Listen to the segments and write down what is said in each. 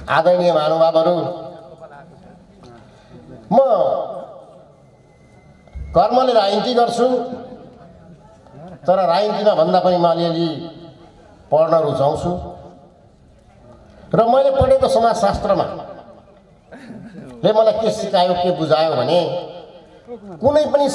आदरणीय महानुभावहरू, म कर्मले राजनीति गर्छु, तर राजनीतिमा भन्दा पनि म अलिअलि पढ्न रुचाउँछु र मैले पढेको समाजशास्त्रमा ले मलाई के सिकायो, के बुझायो भने कुनै पनि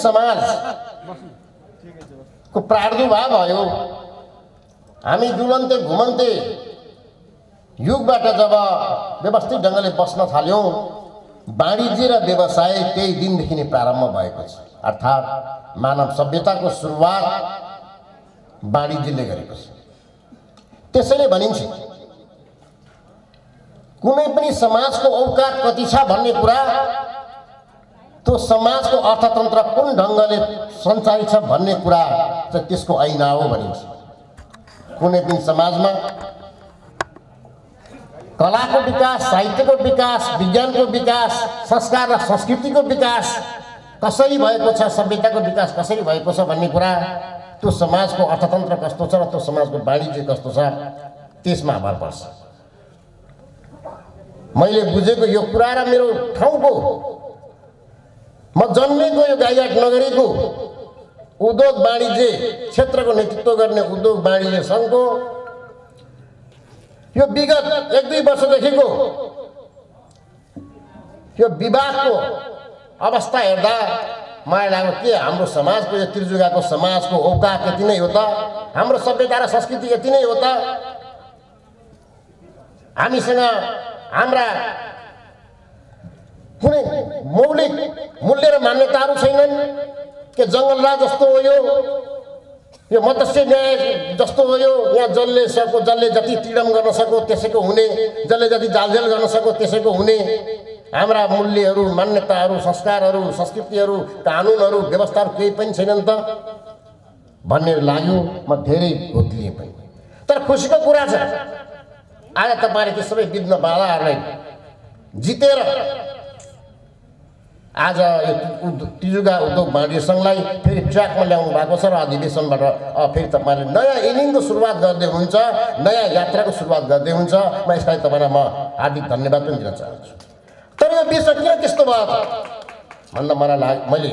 समाजको प्रादुर्भाव भयो, हामी डुलन्ते घुमन्ते युगबाट जब व्यवस्थित ढङ्गले बस्न थाल्यौँ, वाणिज्य र व्यवसाय त्यही दिनदेखि नै प्रारम्भ भएको छ। अर्थात् मानव सभ्यताको सुरुवात वाणिज्यले गरेको छ। त्यसैले भनिन्छ कुनै पनि समाजको औकात कति छ भन्ने कुरा त्यो समाजको अर्थतन्त्र कुन ढङ्गले सञ्चालित छ भन्ने कुरा चाहिँ त्यसको ऐना हो भनिन्छ। कुनै पनि समाजमा कलाको विकास, साहित्यको विकास, विज्ञानको विकास, संस्कार र संस्कृतिको विकास कसरी भएको छ, सभ्यताको विकास कसरी भएको छ भन्ने कुरा त्यो समाजको अर्थतन्त्र कस्तो छ र त्यो समाजको वाणिज्य कस्तो छ त्यसमा भर पर्छ। मैले बुझेको यो कुरा र मेरो ठाउँको म जन्मेको यो गाईघाट नगरीको उद्योग वाणिज्य क्षेत्रको नेतृत्व गर्ने उद्योग वाणिज्य सङ्घको यो विगत 1-2 वर्षदेखिको यो विवादको अवस्था हेर्दा मलाई लाग्यो के हाम्रो समाजको यो त्रिजुगाको समाजको औकात यति नै हो त? हाम्रो सभ्यता र संस्कृति यति नै हो त? हामीसँग हाम्रा कुनै मौलिक मूल्य र मान्यताहरू छैनन् के? जङ्गलराज जस्तो हो यो मत्स्य न्याय जस्तो हो यहाँ जसले सको, जसले जति तिडम गर्न सको त्यसैको हुने, जसले जति जालझेल गर्न सको त्यसैको हुने। हाम्रा मूल्यहरू, मान्यताहरू, संस्कारहरू, संस्कृतिहरू, कानुनहरू, व्यवस्थाहरू केही पनि छैनन् त भन्ने लाग्यो। म धेरै घोत्लिएँ पनि। तर खुसीको कुरा छ, आज तपाईँले ती सबै विघ्न बाधाहरूलाई जितेर आज यो त्रिजुगा उद्योग वाणिज्य सङ्घलाई फेरि ट्र्याकमा ल्याउनु भएको छ र अधिवेशनबाट फेरि तपाईँले नयाँ इनिङको सुरुवात गर्दै हुनुहुन्छ, नयाँ यात्राको सुरुवात गर्दै हुन्छ। म यसलाई तपाईँलाई म हार्दिक धन्यवाद पनि दिन चाहन्छु। तर यो विषय किन त्यस्तो भयो भन्दा मैले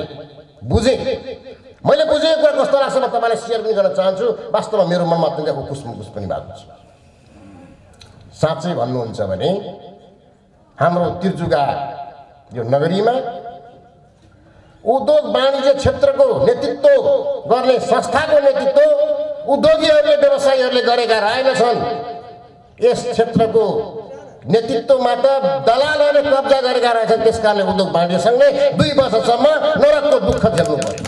बुझेको कुरा कस्तो लाग्छ म तपाईँलाई सेयर पनि गर्न चाहन्छु। वास्तवमा मेरो मनमा अत्यन्तै उकुस मुकुस पनि भएको छ। साँच्चै भन्नुहुन्छ भने हाम्रो त्रिजुगा यो नगरीमा उद्योग वाणिज्य क्षेत्रको नेतृत्व गर्ने संस्थाको नेतृत्व उद्योगीहरूले, व्यवसायीहरूले गरेका रहेनछन्। यस क्षेत्रको नेतृत्वमा त दलालहरूले कब्जा गरेका रहेछन्। त्यसकारणले उद्योग वाणिज्य सङ्घले 2 वर्षसम्म नरकको दुःख झेल्नु पर्यो।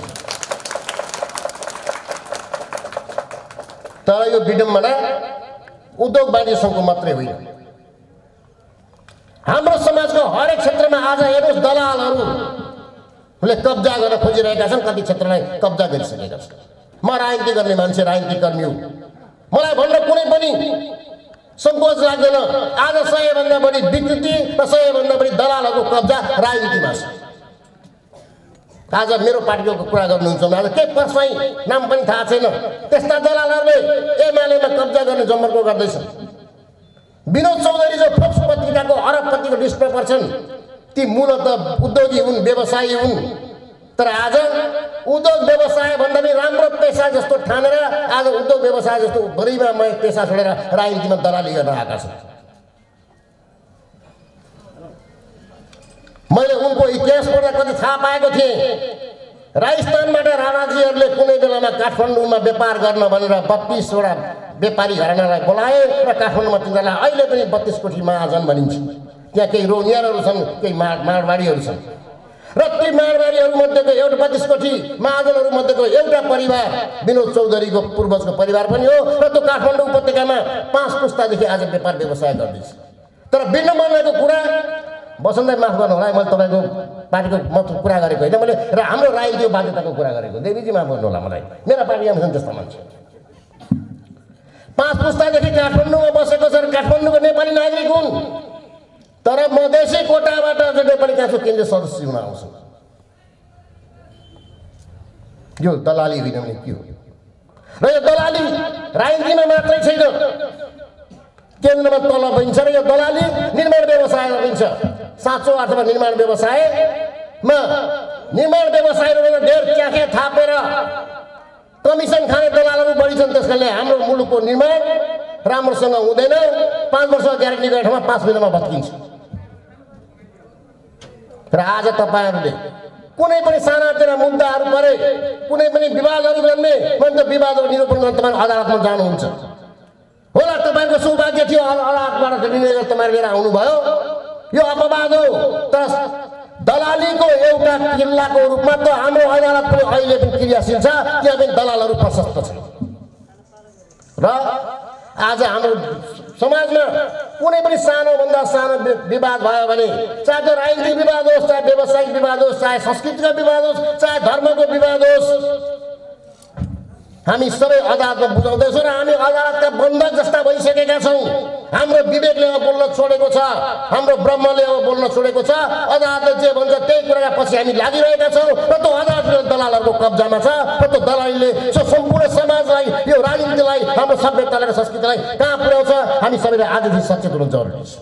तर यो विडम्बना उद्योग वाणिज्य सङ्घको मात्रै होइन, हाम्रो समाजको हरेक क्षेत्रमा आज हेर्नुहोस् दलालहरूले कब्जा गर्न खोजिरहेका छन्। कति क्षेत्रलाई कब्जा गरिसकेका छन्। म राजनीति गर्ने मान्छे, राजनीतिकर्मी हुँ। मलाई भन्न कुनै पनि सङ्कोच लाग्दैन। आज सबैभन्दा बढी विकृति र सबैभन्दा बढी दलालहरूको कब्जा राजनीतिमा छ। आज मेरो पार्टीको कुरा गर्नुहुन्छ भने आज के पर्साई नाम पनि थाहा छैन, त्यस्ता दलालहरूले एमालेमा कब्जा गर्ने जमर्को गर्दैछन्। विनोद चौधरी जो फोक्स पत्रिकाको अरबपतिको लिस्टमा पर्छन्, ती मूलत उद्योगी हुन्, व्यवसायी हुन्। तर आज उद्योग व्यवसाय भन्दा पनि राम्रो पेसा जस्तो ठानेर आज उद्योग व्यवसाय जस्तो गरिमामय पेसा छोडेर राजनीतिमा दलाली गर्न आएका छन्। मैले उनको इतिहास पढ्दा कति थाहा पाएको थिएँ। राजस्थानबाट राणाजीहरूले कुनै बेलामा काठमाडौँमा व्यापार गर्न भनेर 32वटा व्यापारी घरानालाई बोलाए र काठमाडौँमा तिनीहरूलाई अहिले पनि 32 कोठी महाजन भनिन्छ। त्यहाँ केही रोहिङ्गाहरू छन्, केही माडवाडीहरू छन् र ती माडवाडीहरूमध्येको एउटा 32 कोठी महाजनहरूमध्येको एउटा परिवार विनोद चौधरीको पूर्वजको परिवार पनि हो र त्यो काठमाडौँ उपत्यकामा 5 पुस्तादेखि आज व्यापार व्यवसाय गर्दैछ। तर विडम्बनाको कुरा, बसन्तलाई माफ गर्नु होला, मैले तपाईँको पार्टीको म कुरा गरेको होइन, मैले र हाम्रो राजनीतिको बाध्यताको कुरा गरेको। देवीजी माफ गर्नु होला, मलाई मेरा पार्टीमा छन् त्यस्ता मान्छे। 5 पुस्तादेखि काठमाडौँमा बसेको छ र काठमाडौँको नेपाली नागरिक हुन्, तर मधेसी कोटाबाट नेपाली कान्छो केन्द्रीय सदस्य हुन आउँछन्। यो दलाली होइन भने के हो? र यो दलाली राजनीतिमा मात्रै छैन, केन्द्रमा तलब दिन्छ र यो दलाली निर्माण व्यवसाय दिन्छ। साँचो अर्थमा निर्माण व्यवसायमा निर्माण व्यवसायीहरूले ढेर च्याखे थापेर कमिसन खाने दलालहरू बढी छन्। त्यस कारणले हाम्रो मुलुकको निर्माण राम्रोसँग हुँदैन। 5 वर्ष ग्यारेन्टी गरेको ठाउँमा 5 महिनामा भत्किन्छ। र आज तपाईहरुले कुनै पनि सानातिना मुद्दाहरू परे, कुनै पनि विवादहरू जन्मे भने त विवादको निरूपण गर्न तपाईहरु अदालतमा जानुहुन्छ होला। तपाईहरुको सौभाग्य थियो अदालतबाट निर्णय गरेर तपाईहरु लिएर आउनुभयो। यो अपवाद हो। तर दलालीको एउटा किल्लाको रूपमा त हाम्रो अदालत पनि अहिले पनि क्रियाशील छ। त्यहाँ पनि दलालहरू प्रशस्त छन्। र आज हाम्रो समाजमा कुनै पनि सानोभन्दा सानो विवाद भयो भने, चाहे त्यो राजनीतिक विवाद होस्, चाहे व्यावसायिक विवाद होस्, चाहे संस्कृतिको विवाद होस्, चाहे धर्मको विवाद होस्, हामी सबै अदालतमा बुझाउँदैछौँ र हामी अदालतका बन्धक जस्ता भइसकेका छौँ। हाम्रो विवेकले अब बोल्न छोडेको छ, हाम्रो ब्रह्मले अब बोल्न छोडेको छ। अदालतले जे भन्छ त्यही कुराका पछि हामी लागिरहेका छौँ र त्यो अदालत दलालहरूको कब्जामा छ। र त्यो दलालीले सम्पूर्ण समाजलाई, यो राजनीतिलाई, हाम्रो सभ्यतालाई र संस्कृतिलाई कहाँ पुर्याउँछ, हामी सबैले आजदेखि सचेत हुनु जरुरी छ।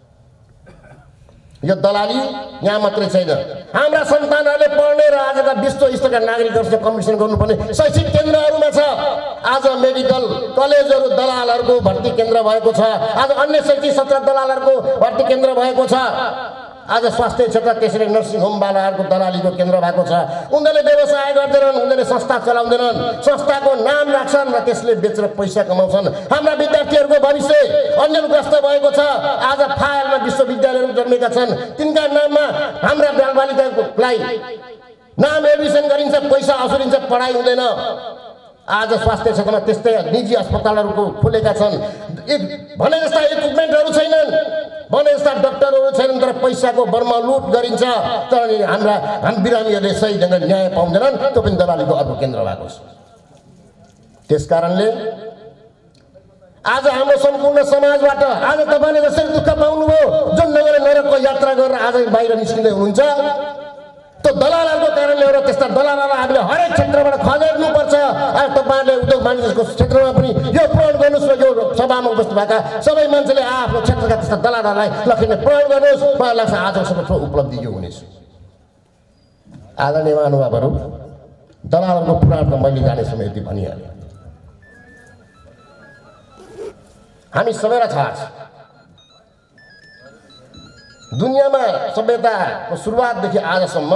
यो दलाली यहाँ मात्रै छैन। हाम्रा सन्तानहरूले पढ्ने र आजका विश्व स्तरका नागरिकहरूसँग कम्पिटिसन गर्नुपर्ने शैक्षिक केन्द्रहरूमा छ। आज मेडिकल कलेजहरू दलालहरूको भर्ती केन्द्र भएको छ। आज अन्य शैक्षिक क्षेत्र दलालहरूको भर्ती केन्द्र भएको छ। आज स्वास्थ्य क्षेत्र त्यसरी नर्सिङ होमवालाहरूको दलालीको केन्द्र भएको छ। उनीहरूले व्यवसाय गर्दैनन्, उनीहरूले संस्था चलाउँदैनन्, संस्थाको नाम राख्छन् र त्यसले बेचेर पैसा कमाउँछन्। हाम्रा विद्यार्थीहरूको भविष्य अन्यलग्रस्त भएको छ। आज फाइलमा विश्वविद्यालयहरू जन्मेका छन्, तिनका नाममा हाम्रा बालबालिकालाई नाम एडमिसन गरिन्छ, पैसा असुलिन्छ, पढाइ हुँदैन। आज स्वास्थ्य क्षेत्रमा त्यस्तै निजी अस्पतालहरूको खुलेका छन्। भने जस्ता इक्विपमेन्टहरू छैनन्, भने जस्ता डाक्टरहरू छैनन्, तर पैसाको बर्मा लुट गरिन्छ। तर हामी बिरामीहरूले सही ढङ्गले न्याय पाउँदैनन्। त्यो पनि दलालीको अर्को केन्द्र भएको छ। त्यसकारणले आज हाम्रो सम्पूर्ण समाजबाट आज तपाईँले जसरी दुःख पाउनुभयो, जुन नगरले नरकको यात्रा गरेर आज बाहिर निस्किँदै हुनुहुन्छ, त्यो दलालहरूको कारणले हो। र त्यस्ता दलालहरूलाई हामीले हरेक क्षेत्रबाट खदेड्नुपर्छ। आज तपाईँहरूले उद्योग वाणिज्यको क्षेत्रमा पनि यो प्रयोग गर्नुहोस् र यो सभामा उपस्थित भएका सबै मान्छेले आफ्नो क्षेत्रका त्यस्ता दलालहरूलाई लक्षिने प्रयोग गर्नुहोस्। मलाई लाग्छ आजको ठुलो उपलब्धि यो हुनेछ। आदरणीय महानुभावहरू, दलालहरूको पुराण त मैले जाने समय यति भनिहालेँ। हामी सबैलाई थाहा छ, दुनियाँमा सभ्यताको सुरुवातदेखि आजसम्म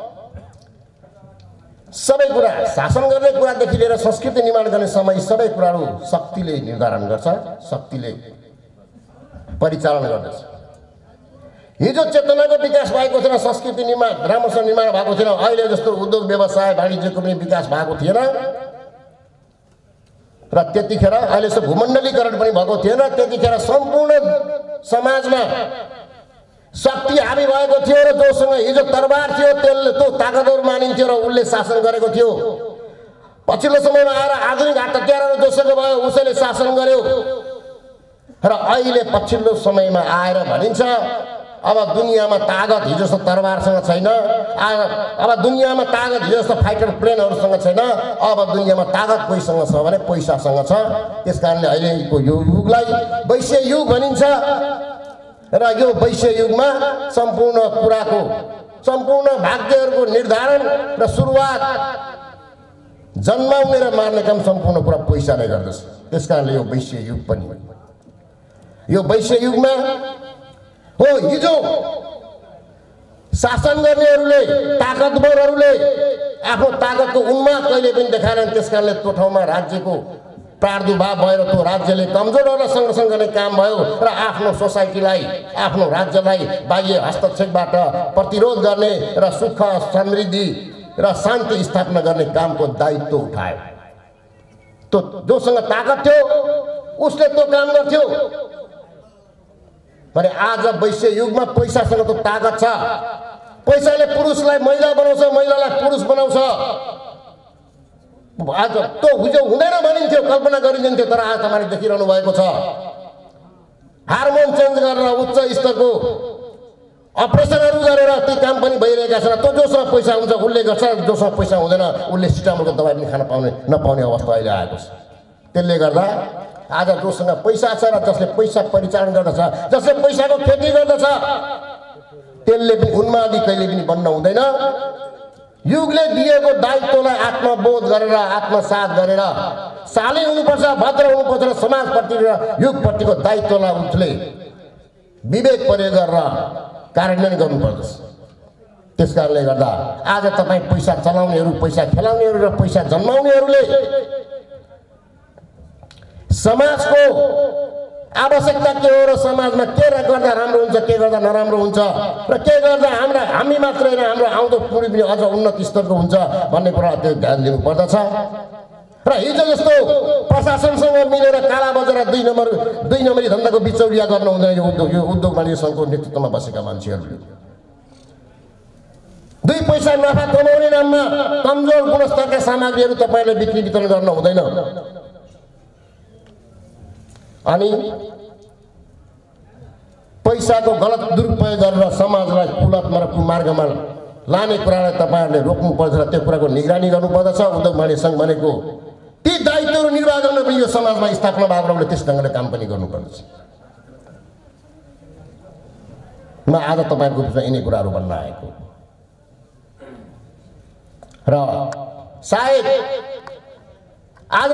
सबै कुरा, शासन गर्ने कुरादेखि लिएर संस्कृति निर्माण गर्ने समय सबै कुराहरू शक्तिले निर्धारण गर्छ, शक्तिले परिचालन गर्दछ। हिजो चेतनाको विकास भएको थिएन, संस्कृति निर्माण राम्रोसँग निर्माण भएको थिएन, अहिले जस्तो उद्योग व्यवसाय वाणिज्यको पनि विकास भएको थिएन। र त्यतिखेर अहिले जस्तो भूमण्डलीकरण पनि भएको थिएन। त्यतिखेर सम्पूर्ण समाजमा शक्ति हाबी भएको थियो र जोसँग हिजो तरबार थियो त्यसले त्यो ताकतवर मानिन्थ्यो र उसले शासन गरेको थियो। पछिल्लो समयमा आएर आधुनिक हतियारहरू जोसँग भयो उसैले शासन गर्यो। र अहिले पछिल्लो समयमा आएर भनिन्छ अब दुनियाँमा ताकत हिजो जस्तो तरबारसँग छैन, अब दुनियाँमा ताकत हिजो जस्तो फाइटर प्लेनहरूसँग छैन, अब दुनियाँमा ताकत कोहीसँग छ भने पैसासँग छ। त्यस कारणले अहिलेको यो युगलाई वैश्य युग भनिन्छ। र यो वैश्य युगमा सम्पूर्ण कुराको, सम्पूर्ण भाग्यहरूको निर्धारण र सुरुवात, जन्माउने र मार्ने काम सम्पूर्ण कुरा पैसाले गर्दछ। त्यस कारणले यो वैश्य युग पनि, यो वैश्य युगमा हो हिजो शासन गर्नेहरूले, ताकतवरहरूले आफ्नो ताकतको उन्माद कहिले पनि देखाएनन्। त्यस कारणले त्यो ठाउँमा राज्यको प्रादुर्भाव भएर त्यो राज्यले कमजोरहरूलाई संरक्षण गर्ने काम भयो र आफ्नो सोसाइटीलाई, आफ्नो राज्यलाई बाह्य हस्तक्षेपबाट प्रतिरोध गर्ने र सुख समृद्धि र शान्ति स्थापना गर्ने कामको दायित्व उठायो। त्यो जोसँग ताकत थियो उसले त्यो काम गर्थ्यो। भने आज वैश्य युगमा पैसासँग त्यो ताकत छ। पैसाले पुरुषलाई महिला बनाउँछ, महिलालाई पुरुष बनाउँछ। आज त्यो हिजो हुँदैन भनिन्थ्यो, कल्पना गरिदिन्थ्यो, तर आज तपाईँले देखिरहनु भएको छ। हार्मोन चेन्ज गरेर उच्च स्तरको अपरेसनहरू गरेर त्यो काम पनि भइरहेका छन्। त्यो जोसँग पैसा हुन्छ उसले गर्छ, जोसँग पैसा हुँदैन उसले सिटामोलको दबाई पनि खान नपाउने अवस्था अहिले आएको छ। त्यसले गर्दा आज जोसँग पैसा छ र जसले पैसा परिचालन गर्दछ, जसले पैसाको खेती गर्दछ, त्यसले पनि उन्मादी कहिले पनि बन्न हुँदैन। युगले दिएको दायित्वलाई आत्मबोध गरेर आत्मसात गरेर शालीन हुनुपर्छ, भद्र हुनुपर्छ र समाजप्रति र युगप्रतिको दायित्वलाई उसले विवेक प्रयोग गरेर कार्यान्वयन गर्नुपर्दछ। त्यस कारणले गर्दा आज तपाईँ पैसा चलाउनेहरू, पैसा खेलाउनेहरू र पैसा जन्माउनेहरूले समाजको आवश्यकता के हो र समाजमा के गर्दा राम्रो हुन्छ, के गर्दा नराम्रो हुन्छ र के गर्दा हामी मात्रै होइन हाम्रो आउँदो पिँढी पनि अझ उन्नत स्तरको हुन्छ भन्ने कुरा त्यो ध्यान दिनुपर्दछ। र हिजो जस्तो प्रशासनसँग मिलेर काला बजार 2 नम्बरी धन्दाको बिचौलिया गर्न हुँदैन। यो उद्योग वाणिज्य सङ्घको नेतृत्वमा बसेका मान्छेहरूले 2 पैसा नाफा कमाउने नाममा कमजोर गुणस्तरका सामग्रीहरू तपाईँले बिक्री वितरण गर्न हुँदैन। अनि पैसाको गलत दुरुपयोग गरेर समाजलाई कुलतमा र कुमार्गमा लाने कुरालाई तपाईँहरूले रोक्नुपर्छ र त्यो कुराको निगरानी गर्नुपर्दछ। उद्योग वाणिज्य सङ्घ भनेको ती दायित्वहरू निर्वाह गर्न पनि यो समाजमा स्थापना भएको त्यस ढङ्गले काम पनि गर्नुपर्दछ। म आज तपाईँको बिचमा यिनै कुराहरू भन्न आएको र सायद